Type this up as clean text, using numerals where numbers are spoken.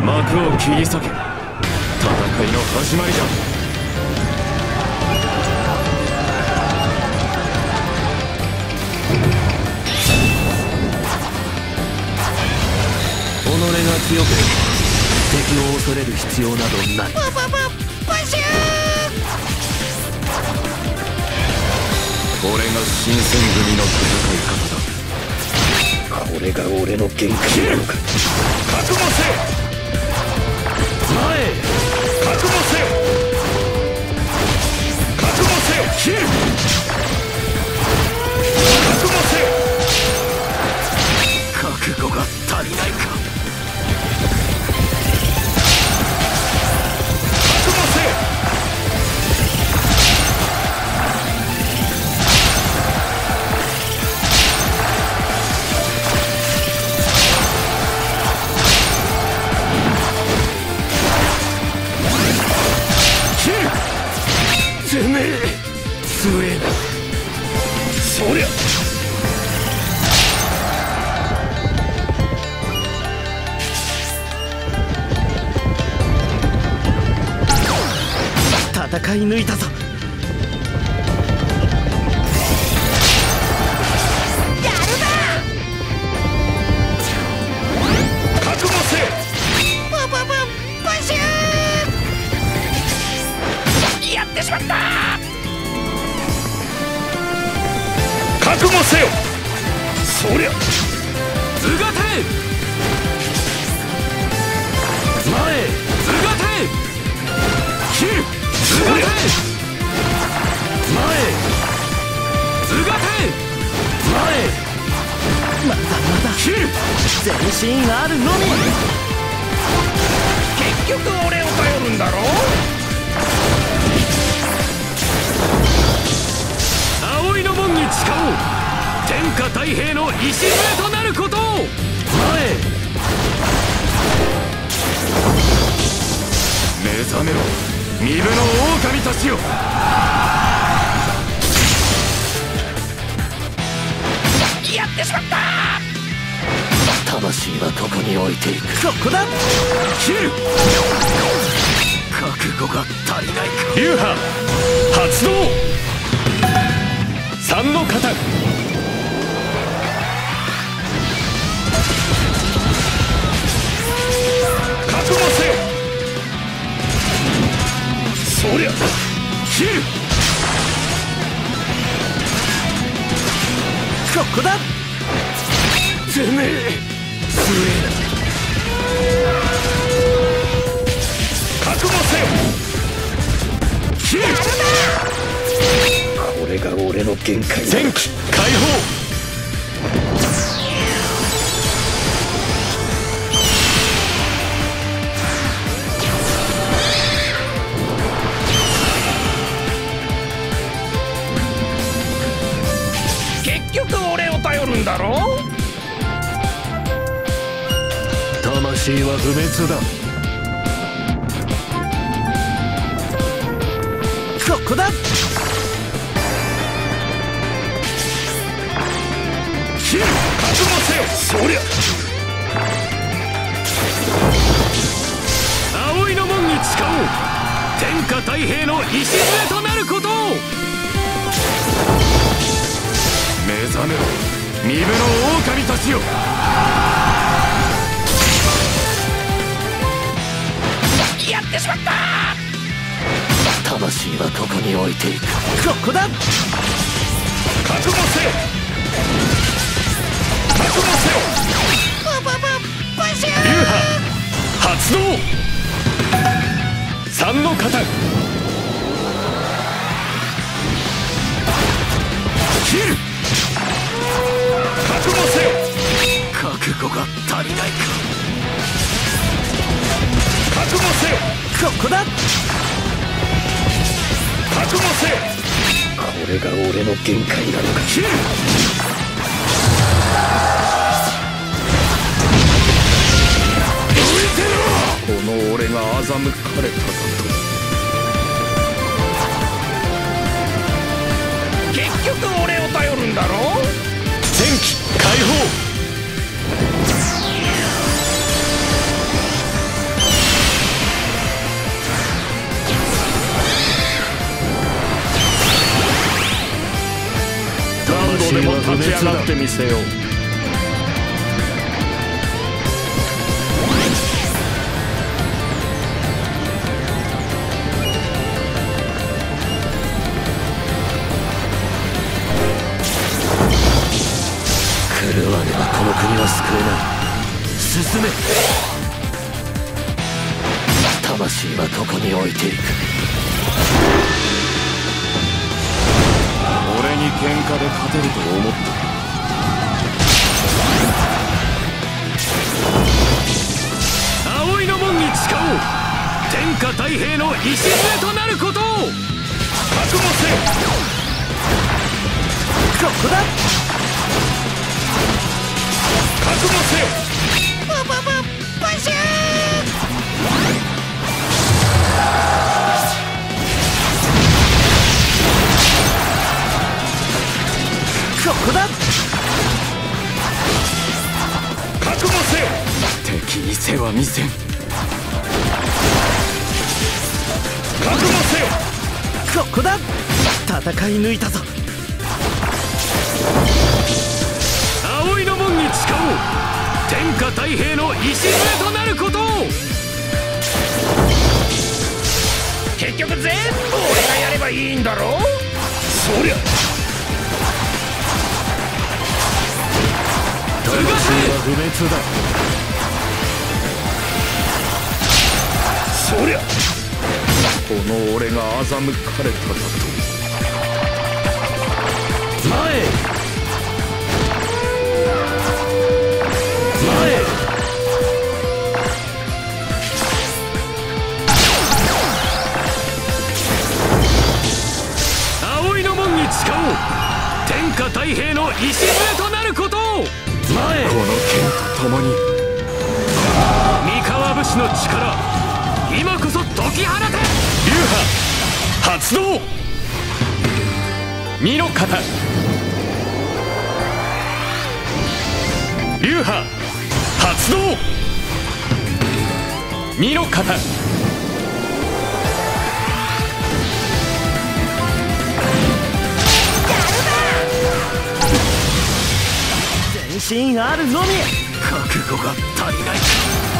幕を切り裂け。戦いの始まりだ。己が強ければ敵を恐れる必要などない。これが新選組の戦い方だ。これが俺の限界なのか。覚悟せよ。前へ。覚悟せよ。覚悟せよ。切る。覚悟せよ。覚悟が足りないか。覚悟せよ。てめえ強えな。そりゃ戦い抜いたぞ。やるな。覚悟せよ。プシュー。やってしまった。覚悟せよ。そりゃうがて前へ。うがて切る。うがて前へ。うがて前へ。まだまだ切る。前進あるのみ。結局俺を頼るんだろ。葵の門に誓おう。天下太平の礎となることを。前へ。目覚めろ身分の狼たちよ。やってしまった。魂はここに置いていく。ここだ。切る。覚悟が足りないか。流派発動。三の型。覚悟せよ。そりゃ切る。ここだ。てめえ強えな。覚悟せよ。切る。これが俺の限界だ。戦機解放。結局俺を頼るんだろ。魂は不滅だ。ここだ。切る。覚悟せよ。そりゃ葵の門に誓おう。天下太平の礎となることを。目覚めろ身分の狼たちよ。やってしまった。魂はここに置いていく。ここだ。覚悟せよ。覚悟せよ。流派発動。三の型。切る。覚悟せよ。覚悟が足りないか。覚悟せよ。ここだ。覚悟せよ。これが俺の限界なのか。切る。この俺が欺かれたかと。結局俺を頼るんだろ。戦機解放。 でも立ち上がってみせよう。狂わねばこの国は救えない。進め。魂はここに置いていく。俺に喧嘩で勝てると思った。葵の門に誓おう。天下太平の礎となることを。覚悟せよ。ここだ。覚悟せよ。バシュー。ここだ。覚悟せよ。敵に背は見せん。覚悟せよ。ここだ。戦い抜いたぞ。葵の門に誓おう。天下太平の礎となることを。結局全部俺がやればいいんだろう。そりゃ魂は不滅だ。そりゃこの俺が欺かれただと。前葵の門に誓おう。天下太平の礎となることを。前この剣と共に三河武士の力、今こそ解き放て。流派発動。二の型。流派発動。二の型。全身あるのみ。覚悟が足りない。